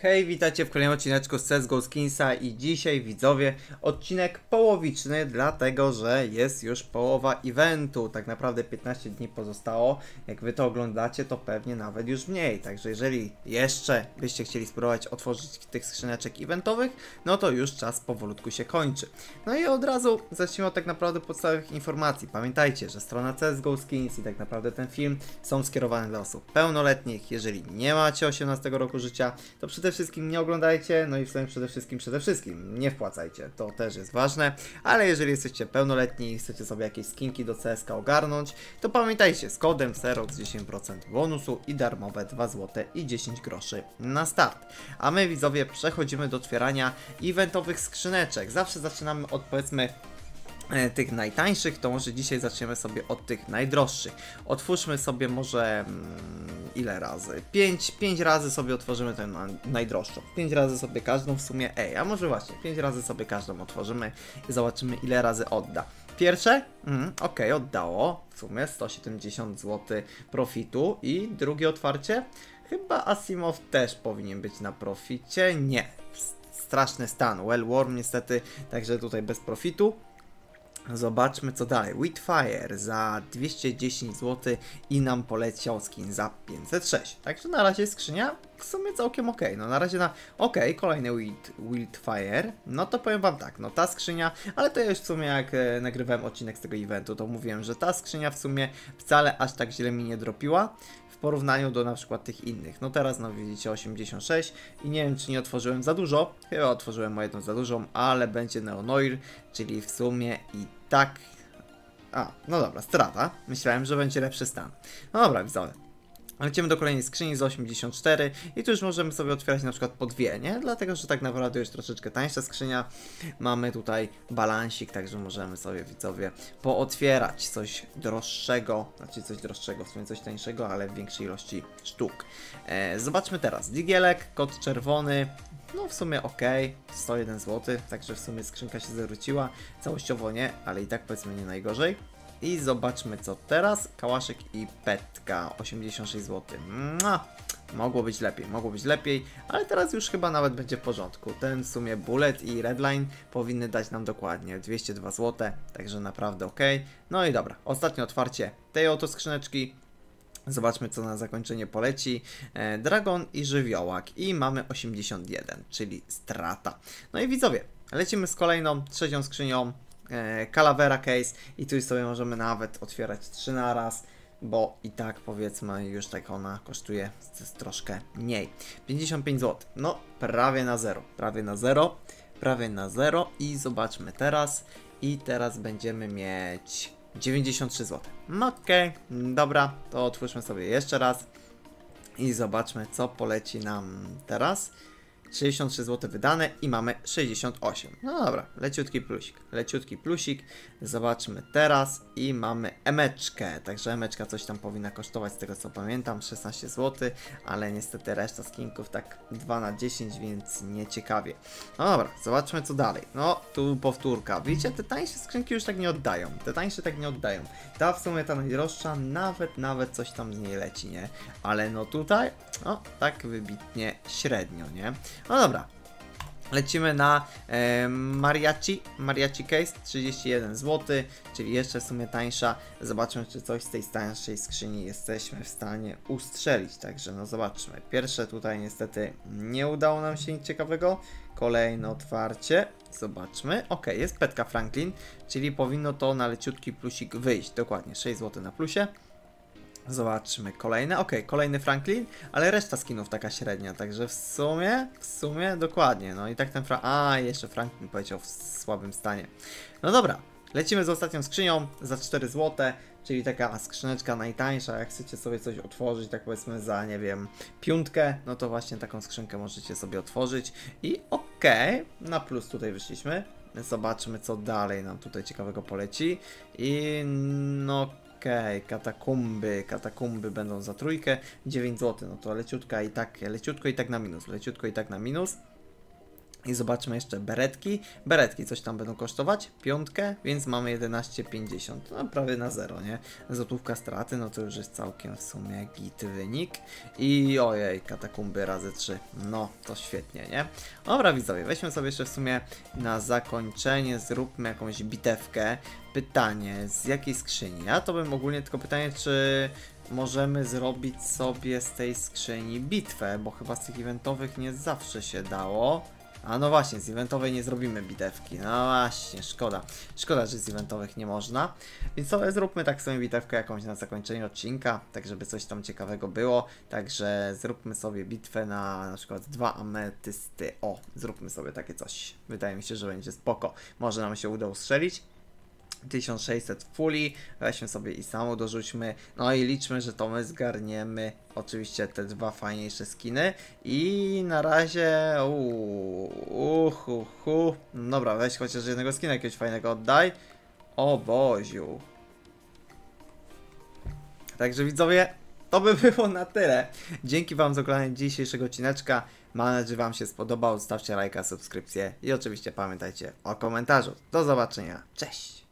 Hej, witajcie w kolejnym odcineczku z CSGO Skinsa i dzisiaj widzowie odcinek połowiczny, dlatego że jest już połowa eventu. Tak naprawdę 15 dni pozostało, jak wy to oglądacie to pewnie nawet już mniej, także jeżeli jeszcze byście chcieli spróbować otworzyć tych skrzyneczek eventowych, no to już czas powolutku się kończy. No i od razu zacznijmy od tak naprawdę podstawowych informacji. Pamiętajcie, że strona CSGO Skins i tak naprawdę ten film są skierowane dla osób pełnoletnich. Jeżeli nie macie 18 roku życia, to przede wszystkim nie oglądajcie, no i w sumie przede wszystkim nie wpłacajcie, to też jest ważne, ale jeżeli jesteście pełnoletni i chcecie sobie jakieś skinki do CSK ogarnąć, to pamiętajcie, z kodem SEROX 10% bonusu i darmowe 2 zł i 10 groszy na start. A my widzowie przechodzimy do otwierania eventowych skrzyneczek. Zawsze zaczynamy od powiedzmy tych najtańszych, to może dzisiaj zaczniemy sobie od tych najdroższych. Otwórzmy sobie może ile razy? 5 razy sobie otworzymy tę najdroższą. 5 razy sobie każdą w sumie, a może właśnie 5 razy sobie każdą otworzymy i zobaczymy ile razy odda. Pierwsze? Ok, oddało w sumie 170 zł profitu i drugie otwarcie? Chyba Asimov też powinien być na proficie. Nie, straszny stan, Well Worm niestety, także tutaj bez profitu. Zobaczmy co dalej. Witfire za 210 zł i nam poleciał skin za 506. Także na razie skrzynia w sumie całkiem ok. No na razie kolejny Witfire. No to powiem wam tak, no ta skrzynia, ale to ja już w sumie jak nagrywałem odcinek z tego eventu, to mówiłem, że ta skrzynia w sumie wcale aż tak źle mi nie dropiła w porównaniu do na przykład tych innych. No teraz no widzicie 86 i nie wiem czy nie otworzyłem za dużo, chyba otworzyłem o jedną za dużą, ale będzie Neonoir, czyli w sumie i tak... no dobra, strata. Myślałem, że będzie lepszy stan. No dobra, widzowie. Lecimy do kolejnej skrzyni z 84 i tu już możemy sobie otwierać na przykład po dwie, nie? Dlatego, że tak naprawdę już troszeczkę tańsza skrzynia. Mamy tutaj balansik, także możemy sobie widzowie pootwierać coś droższego, w sumie coś tańszego, ale w większej ilości sztuk. Zobaczmy teraz. Digielek, kod czerwony. No w sumie ok, 101 zł, także w sumie skrzynka się zwróciła. Całościowo nie, ale i tak powiedzmy nie najgorzej. I zobaczmy co teraz. Kałaszek i petka 86 zł. Mogło być lepiej, ale teraz już chyba nawet będzie w porządku. Ten w sumie Bullet i Redline powinny dać nam dokładnie 202 zł, także naprawdę ok. No i dobra, ostatnie otwarcie tej oto skrzyneczki. Zobaczmy co na zakończenie poleci. Dragon i żywiołak i mamy 81, czyli strata. No i widzowie, lecimy z kolejną, trzecią skrzynią. Calavera Case i tu sobie możemy nawet otwierać 3 na raz, bo i tak powiedzmy już tak ona kosztuje troszkę mniej. 55 zł, no prawie na zero i zobaczmy teraz i teraz będziemy mieć 93 zł. Okej, dobra, to otwórzmy sobie jeszcze raz i zobaczmy co poleci nam teraz. 63 zł wydane i mamy 68. No dobra, leciutki plusik. Zobaczmy teraz i mamy emeczkę. Także emeczka coś tam powinna kosztować z tego co pamiętam, 16 zł, ale niestety reszta skinków tak 2 na 10, więc nie ciekawie. No dobra, zobaczmy co dalej. No tu powtórka. Widzicie, te tańsze skrzynki już tak nie oddają. Ta w sumie ta najdroższa nawet coś tam z niej leci, nie? Ale no tutaj, no tak wybitnie średnio, nie? No dobra, lecimy na Mariachi Case, 31 zł, czyli jeszcze w sumie tańsza. Zobaczmy, czy coś z tej tańszej skrzyni jesteśmy w stanie ustrzelić. Także no zobaczmy. Pierwsze tutaj niestety nie udało nam się nic ciekawego. Kolejne otwarcie. Zobaczmy. Ok, jest petka Franklin, czyli powinno to na leciutki plusik wyjść. Dokładnie 6 zł na plusie. Zobaczmy kolejne, kolejny Franklin, ale reszta skinów taka średnia, także w sumie dokładnie, no i tak ten jeszcze Franklin powiedział w słabym stanie. No dobra, lecimy z ostatnią skrzynią za 4 zł, czyli taka skrzyneczka najtańsza, jak chcecie sobie coś otworzyć, tak powiedzmy za, nie wiem, piątkę, no to właśnie taką skrzynkę możecie sobie otworzyć i na plus tutaj wyszliśmy. Zobaczmy co dalej nam tutaj ciekawego poleci i no katakumby będą za trójkę, 9 zł, no to leciutko i tak na minus. I zobaczmy jeszcze beretki. Beretki coś tam będą kosztować, piątkę, więc mamy 11,50. No prawie na zero, nie? Złotówka straty, no to już jest całkiem w sumie git wynik. I ojej, katakumby razy 3. No, to świetnie, nie? Dobra widzowie, weźmy sobie jeszcze w sumie na zakończenie, zróbmy jakąś bitewkę. Pytanie, z jakiej skrzyni? Ja to bym ogólnie tylko pytanie, czy możemy zrobić sobie z tej skrzyni bitwę, bo chyba z tych eventowych nie zawsze się dało. A no właśnie, z eventowej nie zrobimy bitewki. No właśnie, szkoda. Szkoda, że z eventowych nie można. Więc sobie zróbmy tak sobie bitewkę jakąś na zakończenie odcinka, tak żeby coś tam ciekawego było. Także zróbmy sobie bitwę na przykład 2 ametysty. O, zróbmy sobie takie coś. Wydaje mi się, że będzie spoko. Może nam się uda ustrzelić. 1600 fuli, weźmy sobie i samo dorzućmy, no i liczmy, że to my zgarniemy oczywiście te 2 fajniejsze skiny i na razie dobra, weź chociaż jednego skina jakiegoś fajnego oddaj, o Boziu. Także widzowie, to by było na tyle. Dzięki wam za oglądanie dzisiejszego odcineczka. Mam nadzieję, że wam się spodobał. Zostawcie lajka, subskrypcję i oczywiście pamiętajcie o komentarzu. Do zobaczenia. Cześć!